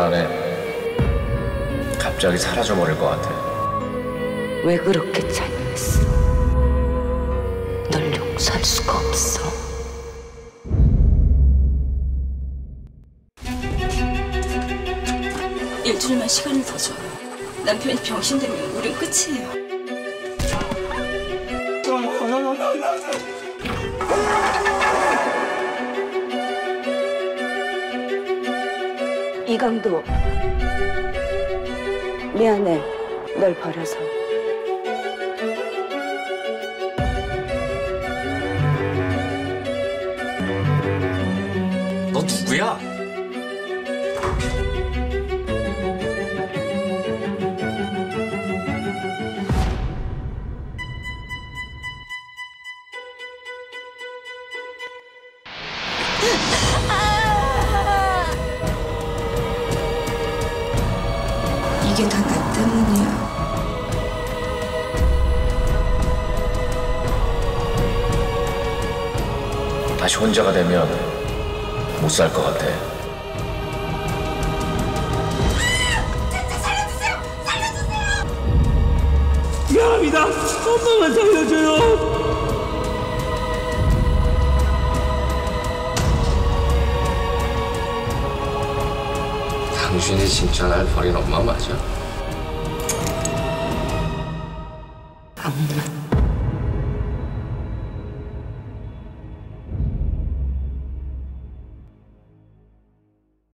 안에 갑자기 사라져버릴 것 같아. 왜 그렇게 잔인했어? 널 용서할 수가 없어. 일주일만 시간을 더 줘요. 남편이 병신되면 우린 끝이에요. 이강도 미안해, 널 버려서. 너 누구야? 이게 다 나 때문이야. 다시 혼자가 되면 못 살 것 같아. 진짜 살려주세요! 살려주세요! 미안합니다. 엄마만 살려줘요. 당신이 진짜 날 버린 엄마 맞아? 악마.